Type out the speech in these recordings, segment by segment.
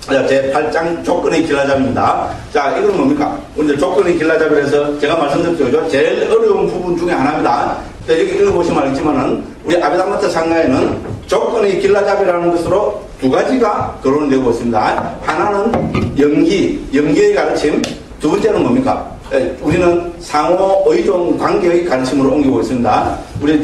자, 제8장 조건의 길라잡입니다. 자, 이건 뭡니까? 오늘 조건의 길라잡이라서 제가 말씀드렸죠. 제일 어려운 부분 중에 하나입니다. 자, 여기 읽어보시면 알겠지만은, 우리 아비담마트 상가에는 조건의 길라잡이라는 것으로 두 가지가 거론되고 있습니다. 하나는 연기의 가르침, 두 번째는 뭡니까? 우리는 상호 의존 관계의 가르침으로 옮기고 있습니다. 우리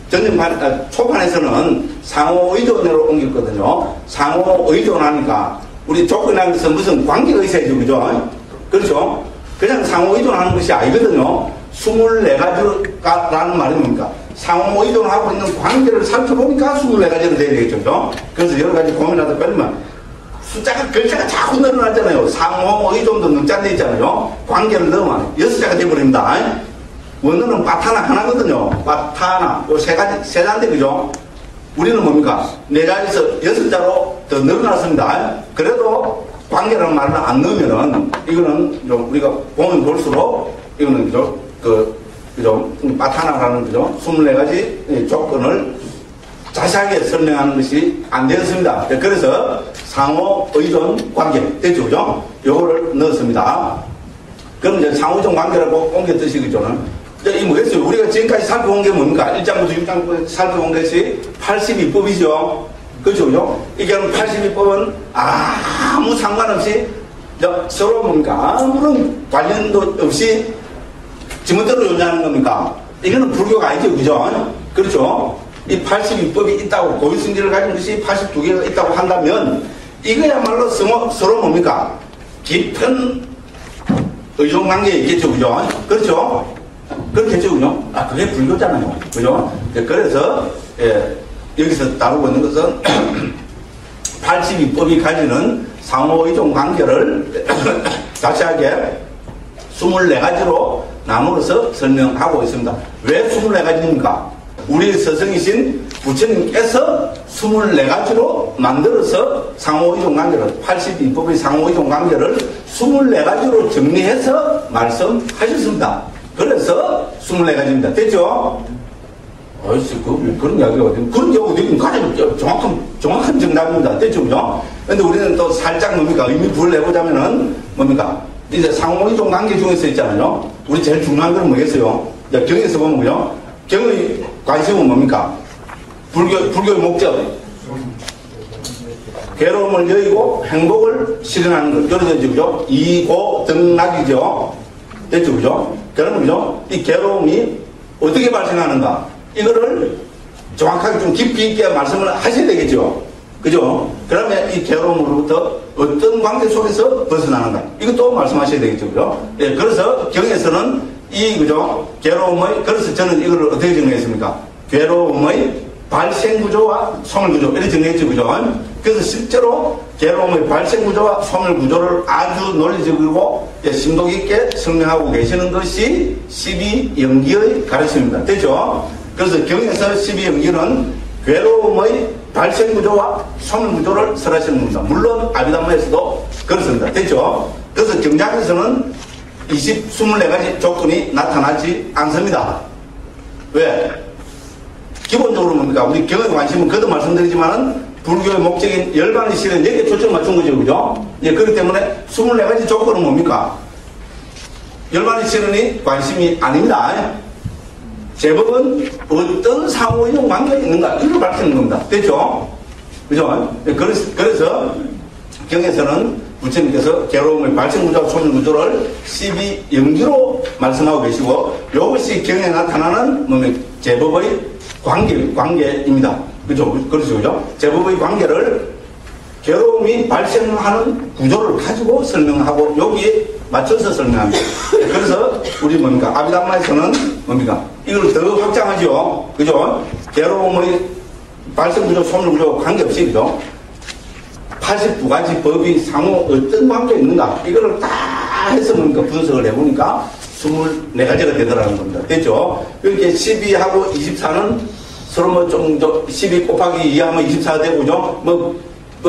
초반에서는 상호 의존으로 옮겼거든요. 상호 의존하니까 우리 조건이라는 것은 무슨 관계가 있어야죠, 그죠? 그렇죠? 그냥 상호 의존하는 것이 아니거든요. 24가지라는 말이 뭡니까? 상호 의존하고 있는 관계를 살펴보니까 24가지로 돼야 되겠죠, 그죠? 그래서 여러 가지 고민하다 보면 글자가 자꾸 늘어나잖아요. 상호 의존도 능자돼 있잖아요. 관계를 넣으면 6자가 돼버립니다. 원어는 바타나 하나거든요. 바타나, 요 세 잔데, 그죠? 우리는 뭡니까? 4자에서 6자로 더 늘어났습니다. 그래도 관계라는 말을 안 넣으면은, 이거는 좀 우리가 보면 볼수록, 이거는 그죠? 바타나라는 그죠? 24가지 조건을 자세하게 설명하는 것이 안 되었습니다. 그래서 상호 의존 관계 됐죠, 그죠? 요거를 넣었습니다. 그럼 이제 상호 의존 관계라고 옮겨 뜨시겠죠. 이 뭐겠어요? 우리가 지금까지 살펴본 게 뭡니까? 1장부터 6장부터 살펴본 것이 82법이죠. 그렇죠, 그죠? 이게 82법은 아무 상관없이 서로 뭡니까? 아무런 관련도 없이 지멋대로 존재하는 겁니까? 이거는 불교가 아니죠, 그죠? 그렇죠? 이 82법이 있다고, 고유승질을 가진 것이 82개가 있다고 한다면, 이거야말로 서로 뭡니까? 깊은 의존관계에 있겠죠, 그죠? 그렇죠? 그렇겠죠, 그죠? 그게 불교잖아요. 그죠? 그래서, 여기서 다루고 있는 것은 82법이 가지는 상호의존 관계를 자세하게 24가지로 나누어서 설명하고 있습니다. 왜 24가지입니까? 우리 스승이신 부처님께서 24가지로 만들어서 상호의존 관계를, 82법의 상호의존 관계를 24가지로 정리해서 말씀하셨습니다. 그래서 24가지입니다. 됐죠? 어이씨, 그런 이야기가 어디, 그런 게 어디, 가장 정확한 정답입니다. 됐죠? 그죠? 근데 우리는 또 살짝 뭡니까? 의미 부여를 해보자면은 뭡니까? 이제 상호의존 관계 중에서 있잖아요. 우리 제일 중요한 건 뭐겠어요? 경에서 보면, 그죠? 경의 관심은 뭡니까? 불교의 목적. 괴로움을 여의고 행복을 실현하는 것. 여러 그죠? 이고등락이죠. 됐죠? 그죠? 그러면, 그죠? 이 괴로움이 어떻게 발생하는가? 이거를 정확하게 좀 깊이 있게 말씀을 하셔야 되겠죠? 그죠? 그러면 이 괴로움으로부터 어떤 관계 속에서 벗어나는가? 이것도 말씀하셔야 되겠죠? 그죠? 예, 그래서 경에서는 그죠? 괴로움의, 그래서 저는 이걸 어떻게 정리했습니까? 괴로움의 발생구조와 소멸구조. 이렇게 정리했죠? 그죠? 그래서 실제로 괴로움의 발생구조와 소멸구조를 아주 논리적이고 심도 깊게 설명하고 계시는 것이 12연기의 가르침입니다. 됐죠? 그래서 경에서 12연기는 괴로움의 발생구조와 소멸구조를 설하시는 겁니다. 물론 아비담마에서도 그렇습니다. 됐죠? 그래서 경장에서는 24가지 조건이 나타나지 않습니다. 왜? 기본적으로 뭡니까? 우리 경의 관심은 그도 말씀드리지만은 불교의 목적인 열반의 실현 여기에 초점을 맞춘 거죠, 그죠? 예, 그렇기 때문에 24가지 조건은 뭡니까? 열반의 실현이 관심이 아닙니다. 제법은 어떤 상호의존 관계가 있는가, 이걸 밝히는 겁니다. 됐죠? 그죠? 예, 그래서 경에서는 부처님께서 괴로움의 발생구조와 소멸구조를 12연기로 말씀하고 계시고, 이것이 경에 나타나는 제법의 관계입니다. 그죠? 그렇죠, 그죠? 제법의 관계를 괴로움이 발생하는 구조를 가지고 설명하고 여기에 맞춰서 설명합니다. 그래서 우리 뭡니까? 아비담마에서는 뭡니까? 이걸 더 확장하죠. 그죠? 괴로움의 발생구조, 소멸구조 관계없이, 그죠? 82가지 법이 상호 어떤 관계가 있는가? 이거를 다 해서 뭡니까? 분석을 해보니까 24가지가 되더라는 겁니다. 됐죠? 이렇게 12하고 24는 서로 더 12 곱하기 2하면 24가 되고, 그죠?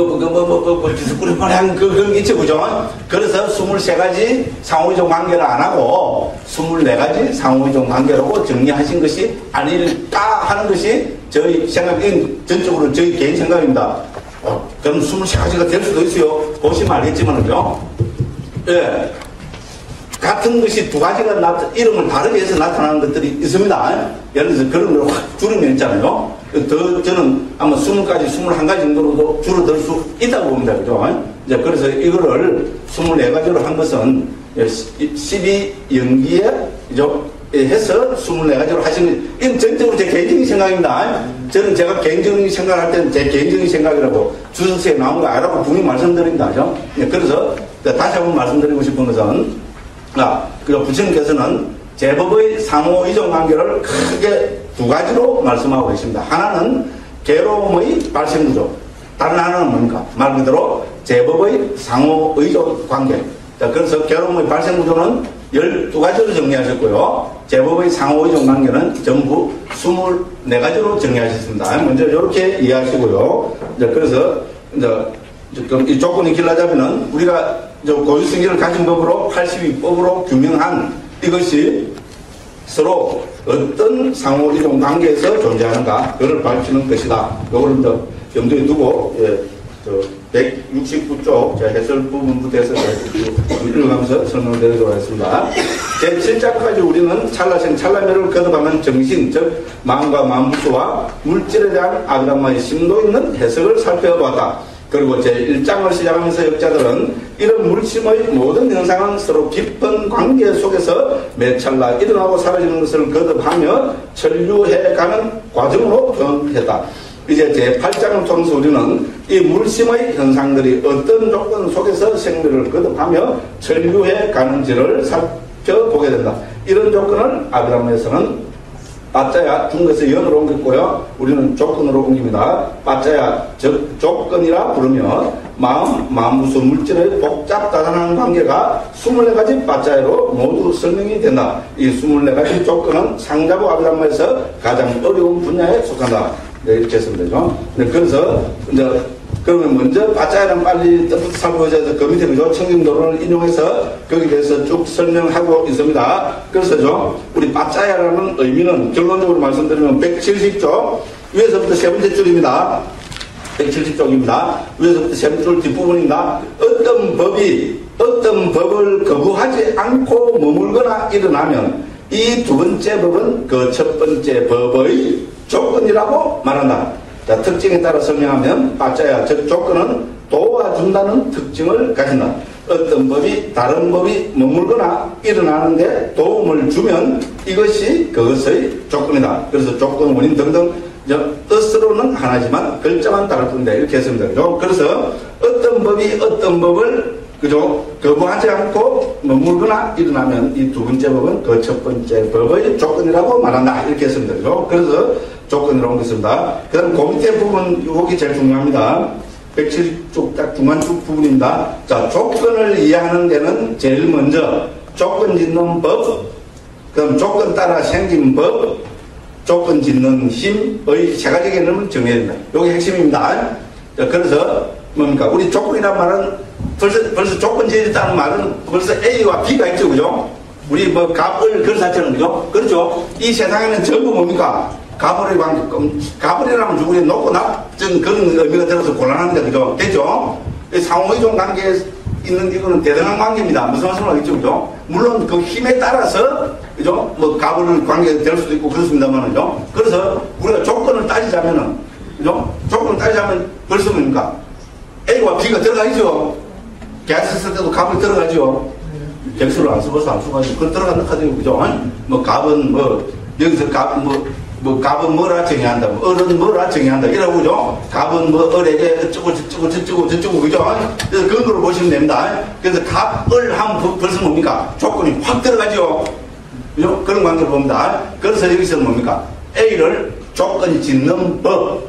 비스꾸리꾸리한 그런 게 있죠, 그죠? 그래서 23가지 상호의존 관계를 안 하고 24가지 상호의존 관계라고 정리하신 것이 아닐까 하는 것이 저희 생각, 전적으로 저희 개인 생각입니다. 그럼 23가지가 될 수도 있어요. 보시면 알겠지만요. 예. 같은 것이 두 가지가 이름을 다르게 해서 나타나는 것들이 있습니다. 예를 들어서 그런 걸 확 줄이면 있잖아요. 저는 아마 20가지, 21가지 정도로도 줄어들 수 있다고 봅니다. 그죠? 이제 그래서 이거를 24가지로 한 것은 12연기에, 그죠? 해서 24가지로 하시는, 이건 전적으로 제 개인적인 생각입니다. 저는 제가 개인적인 생각을 할 때는 제 개인적인 생각이라고 주석서에 나온 거 알라고 분명히 말씀드립니다. 그죠? 그래서 다시 한번 말씀드리고 싶은 것은, 그리고 부처님께서는 제법의 상호 이종 관계를 크게 두 가지로 말씀하고 계십니다. 하나는 괴로움의 발생구조, 다른 하나는 뭡니까? 말 그대로 제법의 상호 의존 관계. 자, 그래서 괴로움의 발생구조는 12가지로 정리하셨고요. 제법의 상호 의존 관계는 전부 24가지로 정리하셨습니다. 먼저 이렇게 이해하시고요. 그래서 이 조건이 길러자면은 우리가 고유승계를 가진 법으로 82법으로 규명한 이것이 서로 어떤 상호이동 관계에서 존재하는가 그걸 밝히는 것이다. 이걸 염두에 두고 169쪽 제가 해설 부분부터 해서 읽어가면서 설명을 드리도록 하겠습니다. 제7장까지 우리는 찰나생 찰나멸을 거듭하는 정신, 즉 마음과 마음부수와 물질에 대한 아브라함의 심도 있는 해석을 살펴보았다. 그리고 제1장을 시작하면서 역자들은 이런 물심의 모든 현상은 서로 깊은 관계 속에서 매 찰나 일어나고 사라지는 것을 거듭하며 천류해가는 과정으로 표현했다. 이제 제8장을 통해서 우리는 이 물심의 현상들이 어떤 조건 속에서 생멸을 거듭하며 천류해 가는지를 살펴보게 된다. 이런 조건을 아브라함에서는 빠짜야 중국에서 연으로 옮겼고요. 우리는 조건으로 옮깁니다. 빠짜야 즉 조건이라 부르며 마음부수 물질의 복잡다단한 관계가 24가지 빠짜야로 모두 설명이 된다. 이 24가지 조건은 상자부 아브라함에서 가장 어려운 분야에 속한다. 네, 이렇게 했으면 되죠. 네, 그래서 이제 그러면 먼저 빠짜야는 빨리 살펴보자 해서 그 밑에 그죠? 청정도론을 인용해서 거기에 대해서 쭉 설명하고 있습니다. 그래서 우리 빠짜야라는 의미는 결론적으로 말씀드리면 170쪽 위에서부터 세 번째 줄입니다. 170쪽입니다. 위에서부터 세 번째 줄 뒷부분입니다. 어떤 법을 거부하지 않고 머물거나 일어나면 이 두 번째 법은 그 첫 번째 법의 조건이라고 말한다. 자, 특징에 따라 설명하면 빠짜야 즉 조건은 도와준다는 특징을 가진다. 어떤 법이 다른 법이 머물거나 일어나는데 도움을 주면 이것이 그것의 조건이다. 그래서 조건, 원인 등등 뜻으로는 하나지만 글자만 다를 뿐인데 이렇게 했습니다. 그죠? 그래서 어떤 법이 어떤 법을 그죠? 거부하지 않고 머물거나 일어나면 이 두 번째 법은 그 첫 번째 법의 조건이라고 말한다. 이렇게 했습니다. 그죠? 그래서 조건이라고 옮겼습니다. 그 다음 그 밑에 부분, 여기 제일 중요합니다. 170쪽 딱 중간쪽 부분입니다. 자, 조건을 이해하는 데는 제일 먼저 조건 짓는 법, 그 다음 조건 따라 생긴 법, 조건 짓는 힘의 세 가지 개념을 정해야 됩니다. 이게 핵심입니다. 자, 그래서 뭡니까? 우리 조건이란 말은 벌써 조건 지어졌다는 말은 벌써 A와 B가 있죠. 그죠? 우리 뭐 갑을 그릇사처럼 그죠? 그렇죠? 이 세상에는 전부 뭡니까? 가불의 관계, 가불이라면 누구에 놓고 낮은 그런 의미가 들어서 곤란합니다. 그죠? 됐죠? 상호이종 관계에 있는 이거는 대등한 관계입니다. 무슨 말씀을 하겠죠? 그죠? 물론 그 힘에 따라서, 그죠? 뭐 가불 관계가 될 수도 있고 그렇습니다만, 그죠? 그래서 우리가 조건을 따지자면은, 그죠? 조건을 따지자면 벌써 뭡니까? A와 B가 들어가죠? 계약서 쓸 때도 값을 들어가죠? 객수를 안 써봐서 안 써가지고, 그걸 들어간다 하죠? 그죠? 뭐 값은 뭐, 여기서 값, 값은 뭐라 정의한다, 을은 뭐라 정의한다, 이라고, 그죠? 값은 뭐, 을에게 어쩌고, 저쩌고, 그죠? 그래서 그런 걸 보시면 됩니다. 그래서 값, 을 하면 벌써 뭡니까? 조건이 확 들어가죠? 그죠? 그런 관계를 봅니다. 그래서 여기서 뭡니까? A를 조건 짓는 법,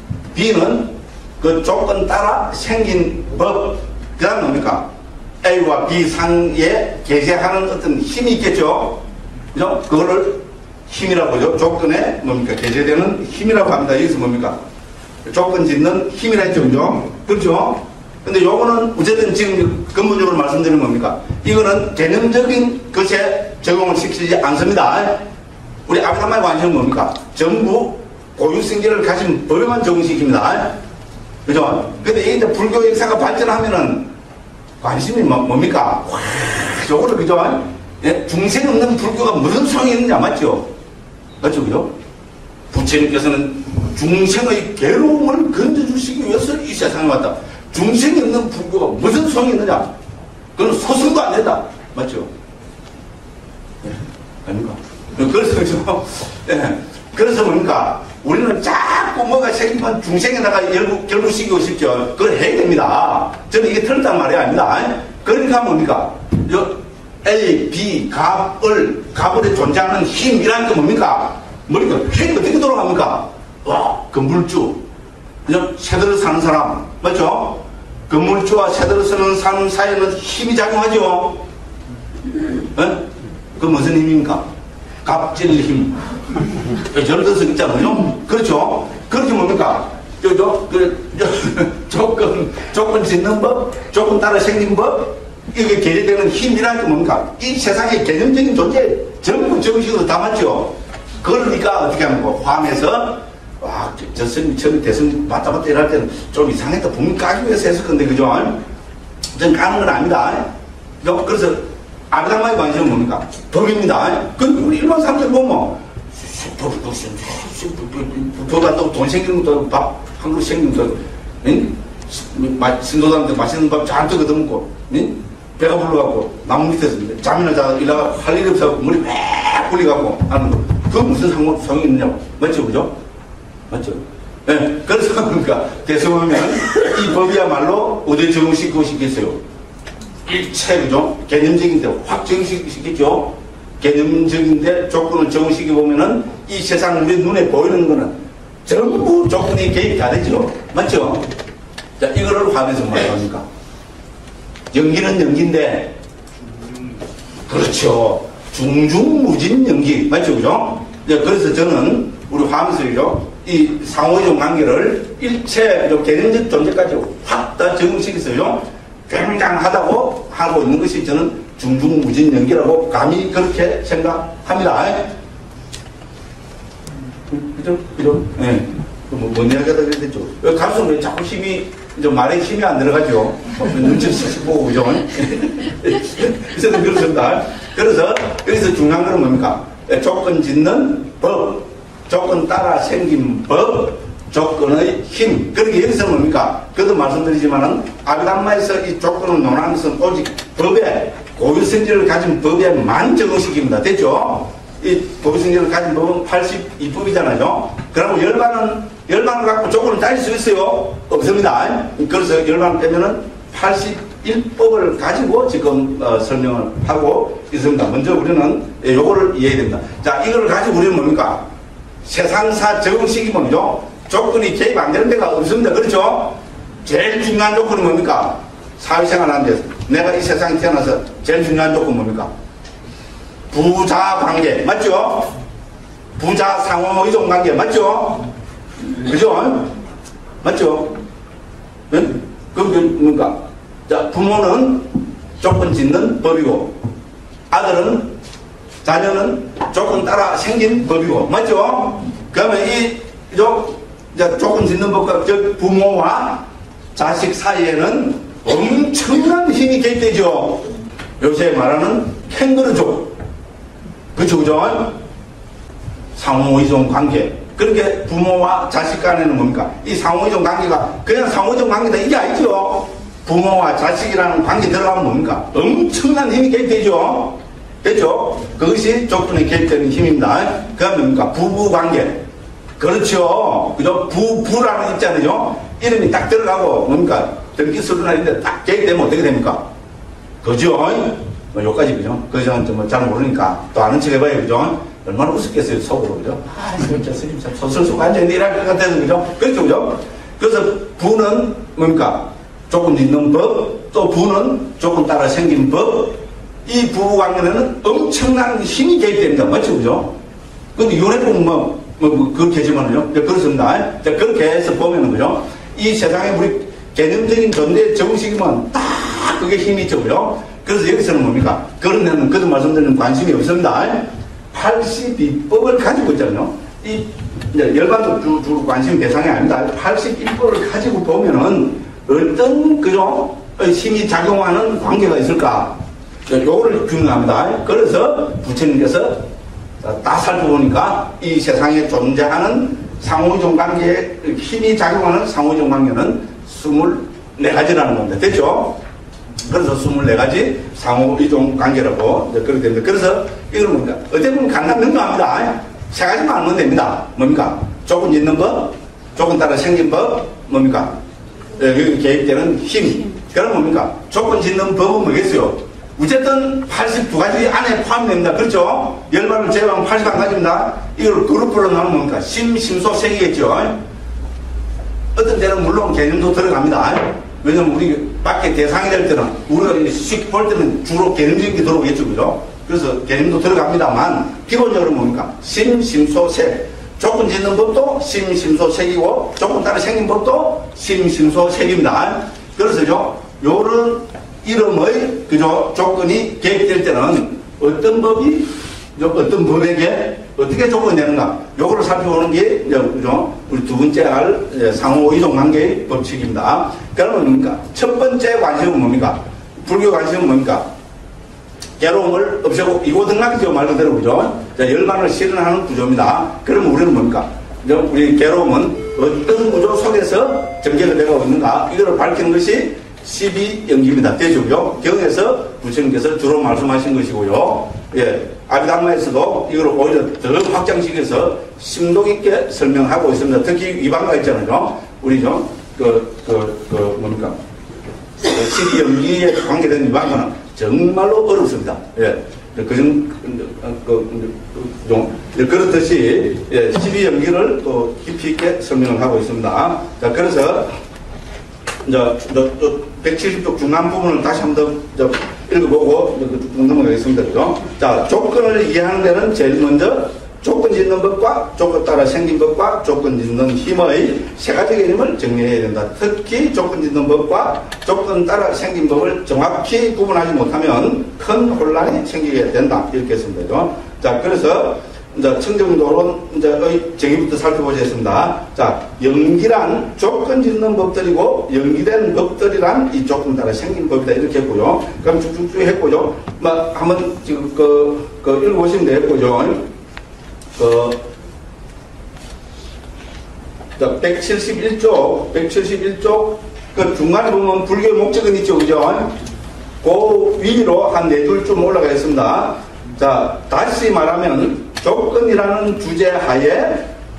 B는 그 조건 따라 생긴 법, 그 다음 뭡니까? A와 B 상에 계세하는 어떤 힘이 있겠죠? 그죠? 그거를 힘이라고 하죠. 조건에 뭡니까? 계세되는 힘이라고 합니다. 여기서 뭡니까? 조건 짓는 힘이라 했죠. 그죠? 그렇죠? 근데 요거는 어쨌든 지금 근본적으로 말씀드리는 뭡니까? 이거는 개념적인 것에 적용을 시키지 않습니다. 우리 아브라함의 관심은 뭡니까? 전부 고유성질을 가진 법에만 적용시킵니다. 그죠? 근데 이게 이제 불교 역사가 발전하면은 관심이 뭡니까? 와, 저거를, 그죠? 예? 중생 없는 불교가 무슨 소용이 있느냐, 맞죠? 맞죠, 그죠? 부처님께서는 중생의 괴로움을 건져주시기 위해서 이 세상에 왔다. 중생이 없는 불교가 무슨 소용이 있느냐? 그건 소승도 안 된다. 맞죠? 예, 아닙니까? 그래서, 그죠? 예. 그래서 뭡니까? 우리는 자꾸 뭐가 생기면 중생에다가 결부시키고 싶죠. 그걸 해야 됩니다. 저는 이게 틀렸단 말이 아닙니다. 그러니까 뭡니까? A, B, 갑을에 존재하는 힘이라는 게 뭡니까? 머리가 힘이 어떻게 돌아갑니까? 건물주. 그죠? 새들을 사는 사람. 맞죠? 건물주와 새들을 사는 사람 사이에는 힘이 작용하죠? 예? 그 무슨 힘입니까? 갑질 힘. 저를 들어서 있잖아요. 그렇죠? 그렇게 뭡니까? 조건 짓는 법, 조건 따라 생긴 법, 이게 계제되는 힘이라는 게 뭡니까? 이 세상의 개념적인 존재 전부 정식으로 담았죠. 그걸 우리가 어떻게 하는 거? 화면에서, 저 스님이 처음에 대선 맞다 이럴 때는 좀 이상했다. 분명 까기 위해서 했을 건데, 그죠? 전 까는 건 아니다. 그래서, 아비담마의 관심은 뭡니까? 법입니다. 우리 일반 사람들 보면, 법가 또 돈 생기는 것도 밥 한 그릇 생기는 것도, 신도사한테 맛있는 밥 잔뜩 얻어먹고, 배가 불러갖고, 나무 밑에서 잠이나 자다 일하가 할 일이 없어갖고, 머리 빽 굴려갖고 하는 거. 그건 무슨 소용이 있느냐고. 맞죠? 그죠? 맞죠? 네. 그래서 그러니까, 대성하면 이 법이야말로 어디에 적용시키고 싶겠어요? 일체, 그죠? 개념적인데 확 적용시키겠죠? 개념적인데 조건을 적용시켜 보면은 이 세상 우리 눈에 보이는 거는 전부 조건이 개입이 다 되죠. 맞죠? 자, 이거를 화면에서 말합니까? 연기는 연기인데, 그렇죠. 중중무진 연기. 맞죠? 그죠? 그래서 저는 우리 화면에서요, 이 상호이종 관계를 일체 개념적 존재까지 확 다 적용시켜서요, 굉장하다고 하고 있는 것이 저는 중중무진 연기라고 감히 그렇게 생각합니다. 그죠? 그죠? 예. 네. 뭔 이야기가 다 그랬죠? 가슴에 자꾸 말에 힘이 안 들어가죠? 눈치 씩 보고, 그죠? 그래서 그렇습니다. 그래서 중요한 건 뭡니까? 조건 짓는 법, 조건 따라 생긴 법, 조건의 힘. 그러니까 여기서 뭡니까? 그도 말씀드리지만은, 아비담마에서 이 조건을 논하는 것은 오직 법에, 고유성질을 가진 법에만 적용시킵니다. 됐죠? 이 고유성질을 가진 법은 82법이잖아요. 그러고 열반을 갖고 조건을 따질 수 있어요? 없습니다. 그래서 열반을 빼면은 81법을 가지고 지금 설명을 하고 있습니다. 먼저 우리는 요거를 이해해야 됩니다. 자, 이걸 가지고 우리는 뭡니까? 세상사 적용시키면요, 조건이 개입 안 되는 데가 없습니다. 그렇죠? 제일 중요한 조건은 뭡니까? 사회생활 하는 데서. 내가 이 세상에 태어나서 제일 중요한 조건 뭡니까? 부자 관계. 맞죠? 부자 상호 의존 관계. 맞죠? 그죠? 맞죠? 네? 그게 뭡니까? 자, 부모는 조건 짓는 법이고, 아들은, 자녀는 조건 따라 생긴 법이고. 맞죠? 그러면 조건 짓는 법과 부모와 자식 사이에는 엄청난 힘이 개입되죠. 요새 말하는 캥거루족. 그죠, 그죠? 상호의존 관계. 그렇게 부모와 자식 간에는 뭡니까? 이 상호의존 관계가 그냥 상호의존 관계다 이게 아니죠. 부모와 자식이라는 관계 들어가면 뭡니까? 엄청난 힘이 개입되죠. 됐죠? 그것이 조건에 개입되는 힘입니다. 그다음에 뭡니까? 부부 관계. 그렇죠. 그죠? 부라는 있잖아요. 이름이 딱 들어가고, 뭡니까? 등기 서류날인데 딱 개입되면 어떻게 됩니까? 그죠? 뭐, 요까지, 그죠? 그죠? 뭐, 잘 모르니까 또 아는 척 해봐요, 그죠? 얼마나 웃었겠어요, 속으로, 그죠? 진짜 스님 참 소설속 완전히 일할 것 같아서, 그죠? 그렇죠, 그죠? 그래서 부는 뭡니까? 조건 있는 법, 또 부는 조건 따라 생긴 법, 이 부부 관계에는 엄청난 힘이 개입됩니다. 맞죠, 그죠? 근데 요래보면 그렇게 하지만요. 그렇습니다. 그렇게 해서 보면은, 그죠? 이 세상에 우리 개념적인 존재 정식이면 딱 그게 힘이 있죠, 그죠? 그래서 여기서는 뭡니까? 그런 데는 그도 말씀드리는 관심이 없습니다. 82법을 가지고 있잖아요. 이 이제 열반도 주로 관심 대상이 아닙니다. 81%를 가지고 보면은 어떤, 그죠? 힘이 작용하는 관계가 있을까? 요거를 규명합니다. 그래서 부처님께서 다 살펴보니까 이 세상에 존재하는 상호이동 관계에 힘이 작용하는 상호이동 관계는 24가지라는 겁니다. 됐죠? 그래서 24가지 상호이동 관계라고 그렇게 됩니다. 그래서 이거는 뭡니까? 어떻게 보면 간단 명료합니다. 세 가지만 알면 됩니다. 뭡니까? 조건 있는 법, 조건 따라 생긴 법, 뭡니까? 여기 개입되는 힘. 그럼 뭡니까? 조건 짓는 법은 뭐겠어요? 어쨌든 82가지 안에 포함됩니다. 그렇죠? 열반을 제외하면 81가지입니다. 이걸 그룹으로 나누면 뭡니까? 심, 심소, 색이겠죠? 어떤 데는 물론 개념도 들어갑니다. 왜냐면 우리 밖에 대상이 될 때는 우리가 쉽게 볼 때는 주로 개념적인 게 들어오겠죠. 그죠? 그래서 개념도 들어갑니다만 기본적으로 뭡니까? 심, 심소, 색. 조건 짓는 법도 심, 심소, 색이고 조건 따라 생긴 법도 심, 심소, 색입니다. 그래서죠. 요런 이름의 그죠 조건이 개입될 때는 어떤 법이 어떤 법에게 어떻게 조건이 되는가 요거를 살펴보는 게 그죠 우리 두 번째 할 상호 이동 관계의 법칙입니다. 그러면 뭡니까? 첫 번째 관심은 뭡니까? 불교 관심은 뭡니까? 괴로움을 없애고 이고등락이죠 말 그대로 그죠? 열반을 실현하는 구조입니다. 그러면 우리는 뭡니까? 우리 괴로움은 어떤 구조 속에서 전개가 되고 있는가 이거를 밝히는 것이 12연기입니다. 되죠? 경에서 부처님께서 주로 말씀하신 것이고요. 예, 아비담마에서도 이걸 오히려 더 확장시켜서 심도 있게 설명하고 있습니다. 특히 위반가 있잖아요. 우리죠. 뭡니까? 12연기에 관계된 위반가는 정말로 어렵습니다. 예. 그렇듯이 12연기를 또 깊이 있게 설명을 하고 있습니다. 자, 그래서 이제 170쪽 중간 부분을 다시 한번 읽어보고 넘어가겠습니다. 그죠? 자, 조건을 이해하는 데는 제일 먼저 조건 짓는 법과 조건 따라 생긴 법과 조건 짓는 힘의 세 가지 개념을 정리해야 된다. 특히 조건 짓는 법과 조건 따라 생긴 법을 정확히 구분하지 못하면 큰 혼란이 생기게 된다. 이렇게 했습니다. 그죠? 자, 그래서 이제 청정도론 이제의 정의부터 살펴보겠습니다. 자, 연기란 조건 짓는 법들이고 연기된 법들이란 이 조건 따라 생긴 법이다 이렇게 했고요. 그럼 쭉쭉쭉 했고요. 막 한번 지금 읽어보시면 되겠고요. 171쪽 그 중간에 보면 불교의 목적은 있죠, 그죠? 그 위로 한 4줄쯤 올라가 있습니다. 자, 다시 말하면 조건이라는 주제 하에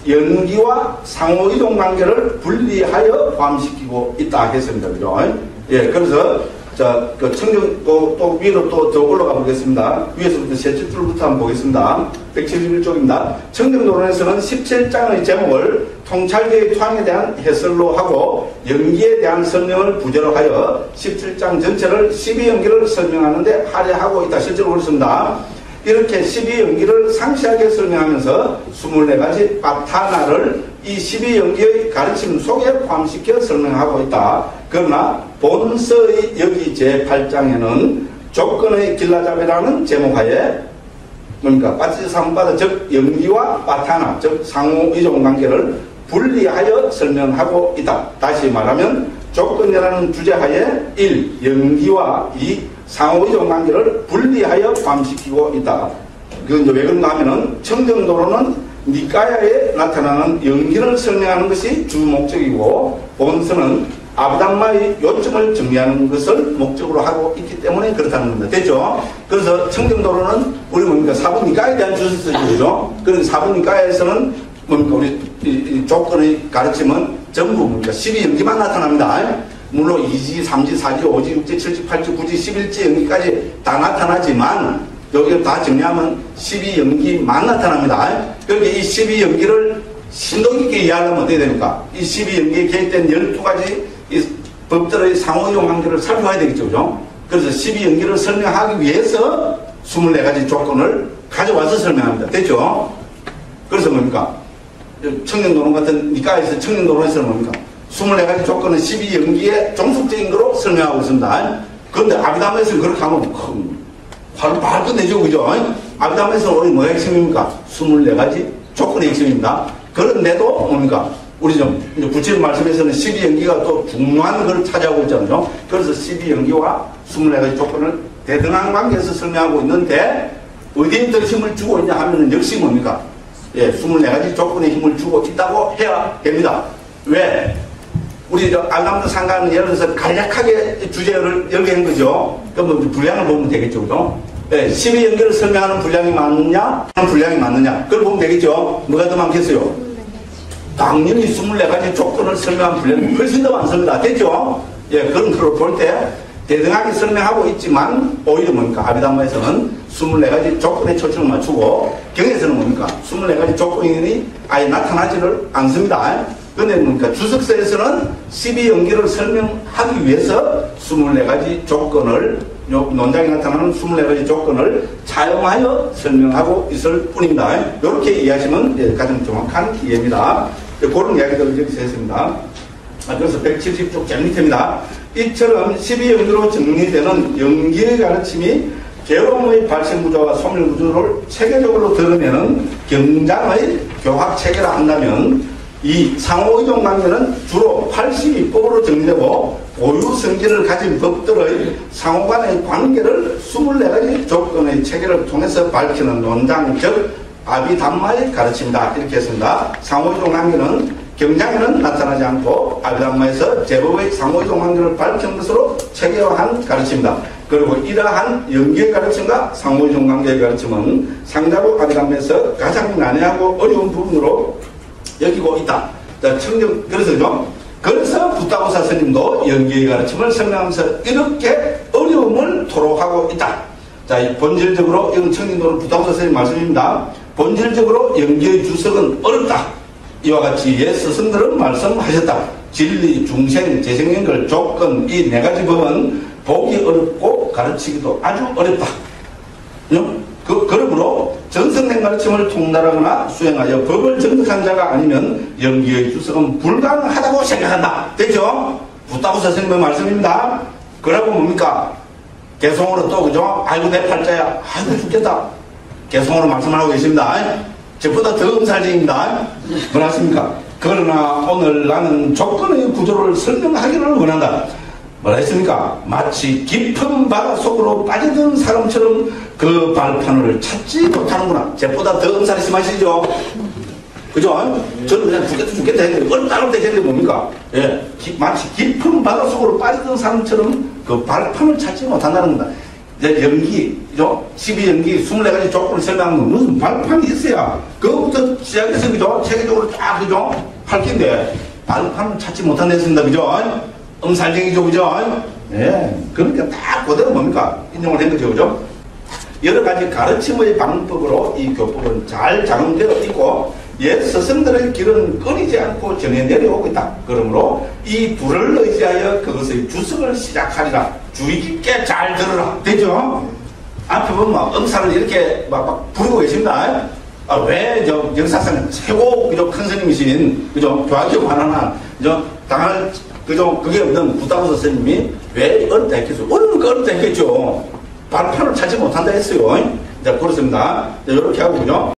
연기와 상호이동 관계를 분리하여 포함시키고 있다 했습니다. 그죠? 예, 그래서 자, 청정 또 위로 또 더 올라가 보겠습니다. 위에서부터 셋째 줄부터 한번 보겠습니다. 171쪽입니다. 청정도론에서는 17장의 제목을 통찰계의 토항에 대한 해설로 하고 연기에 대한 설명을 부제로 하여 17장 전체를 12연기를 설명하는데 할애하고 있다. 실제로 그렇습니다. 이렇게 12연기를 상세하게 설명하면서 24가지 파타나를 이 12연기의 가르침 속에 포함시켜 설명하고 있다. 그러나 본서의 여기 제8장에는 조건의 길라잡이라는 제목하에 뭡니까? 빠치삼바다 즉 연기와 파타나 즉 상호이종 관계를 분리하여 설명하고 있다. 다시 말하면 조건이라는 주제하에 1. 연기와 2. 상호이종 관계를 분리하여 포함시키고 있다. 그건 왜 그런가 하면은 청정도로는 니까야에 나타나는 연기를 설명하는 것이 주 목적이고 본서는 아브담마의 요점을 정리하는 것을 목적으로 하고 있기 때문에 그렇다는 겁니다. 됐죠? 그래서 청정도로는 우리 뭡니까? 사부 니까야에 대한 주술서죠. 그래서 사부 니까야에서는 뭡니까? 우리 이 조건의 가르침은 전부 뭡니까? 12연기만 나타납니다. 물론 2지, 3지, 4지, 5지, 6지, 7지, 8지, 9지, 11지 연기까지 다 나타나지만 여기를 다 정리하면 12연기만 나타납니다. 그러니까 이 12연기를 심도 깊게 이해하려면 어떻게 됩니까? 이 12연기에 개입된 12가지 이 법들의 상호이용 관계를 살펴봐야 되겠죠. 그죠? 그래서 12연기를 설명하기 위해서 24가지 조건을 가져와서 설명합니다. 됐죠? 그래서 뭡니까? 청년도론 같은 니까에서 청년도론에서는 뭡니까? 24가지 조건은 12연기의 종속적인 거로 설명하고 있습니다. 그런데 아비담에서는 그렇게 하면 바로 끝내죠. 그죠? 아비담에서는 우리 뭐가 핵심입니까? 24가지 조건의 핵심입니다. 그런데도 뭡니까? 우리 좀 부처님 말씀에서는 12연기가 또 중요한 걸 차지하고 있잖아요. 그래서 12연기와 24가지 조건을 대등한 관계에서 설명하고 있는데 어디에 더 힘을 주고 있냐 하면은 역시 뭡니까? 예, 24가지 조건에 힘을 주고 있다고 해야 됩니다. 왜? 우리 알감도 상가는 예를 들어서 간략하게 주제를 열게 한 거죠. 그러면 분량을 보면 되겠죠. 그죠? 예, 12연결을 설명하는 분량이 많느냐? 분량이 많느냐? 그걸 보면 되겠죠. 뭐가 더 많겠어요? 당연히 24가지 조건을 설명한 분량이 훨씬 더 많습니다. 됐죠? 예, 그런 걸 볼 때 대등하게 설명하고 있지만 오히려 뭡니까? 아비담마에서는 24가지 조건에 초점을 맞추고 경에서는 뭡니까? 24가지 조건이 아예 나타나지를 않습니다. 그런데 뭡니까? 주석서에서는 12연기를 설명하기 위해서 24가지 조건을 논장에 나타나는 24가지 조건을 차용하여 설명하고 있을 뿐입니다. 이렇게 이해하시면 가장 정확한 이해입니다. 그런 이야기들을 여기서 했습니다. 그래서 170쪽 제일 밑입니다. 이처럼 12연기로 정리되는 연기의 가르침이 괴로움의 발생 구조와 소멸 구조를 체계적으로 드러내는 경장의 교학 체계라 한다면 이 상호이동 관계는 주로 82법으로 정리되고 고유 성질을 가진 법들의 상호간의 관계를 24가지 조건의 체계를 통해서 밝히는 논장, 즉 아비담마의 가르침이다. 이렇게 했습니다. 상호이동 관계는 경장에는 나타나지 않고 아비담마에서 제법의 상호이동 관계를 밝히는 것으로 체계화한 가르침이다. 그리고 이러한 연기의 가르침과 상호이동 관계의 가르침은 상자부 아비담마에서 가장 난해하고 어려운 부분으로 여기고 있다. 자, 그래서 붓다고사 스님도 연기의 가르침을 설명하면서 이렇게 어려움을 토로하고 있다. 자, 본질적으로 이건 청진도는 붓다고사 스님 말씀입니다. 본질적으로 연기의 주석은 어렵다. 이와 같이 옛 스승들은 말씀하셨다. 진리, 중생, 재생연결, 조건 이 네 가지 법은 보기 어렵고 가르치기도 아주 어렵다. 그러므로 전승된 가르침을 통달하거나 수행하여 법을 정득한 자가 아니면 연기의 주석은 불가능하다고 생각한다. 됐죠? 붓다고사 선생님의 말씀입니다. 그러고 뭡니까? 개성으로 또 그죠? 아이고 내 팔자야. 아이고 죽겠다. 개성으로 말씀을 하고 계십니다. 저보다 더 음살쟁입니다. 뭐라습니까? 그러나 오늘 나는 조건의 구조를 설명하기를 원한다. 뭐라 했습니까? 마치 깊은 바다 속으로 빠지던 사람처럼 그 발판을 찾지 못하는구나. 쟤보다 더 음살이 심하시죠? 그죠? 저는 그냥 죽겠다 했는데 어렵다 했는데 뭡니까? 예, 마치 깊은 바다 속으로 빠지던 사람처럼 그 발판을 찾지 못한다는 겁니다. 이제 연기, 그죠? 12연기 24가지 조건을 설명하는 건 무슨 발판이 있어야 그것부터 시작해서 그죠? 체계적으로 쫙 그죠? 밝힌데 발판을 찾지 못한다 했습니다. 그죠? 음살쟁이죠, 그죠? 예. 그러니까 딱 그대로 뭡니까? 인용을 한 거죠, 그죠? 여러 가지 가르침의 방법으로 이 교법은 잘 작용되어 있고, 옛 스승들의 길은 끊이지 않고 전해 내려오고 있다. 그러므로 이 불을 의지하여 그것의 주석을 시작하리라. 주의 깊게 잘 들으라. 되죠? 앞에 보면 음살을 이렇게 막 부르고 계십니다. 왜 역사상 최고 그죠? 큰 스님이신 그죠? 교학교 관하나 그죠? 당할 그죠? 그게 없는 붓다고사 스님이 왜 어렵다 했겠어요? 어려우니까 어렵다 했겠죠. 발판을 찾지 못한다 했어요. 자, 그렇습니다. 이렇게 하고, 그죠?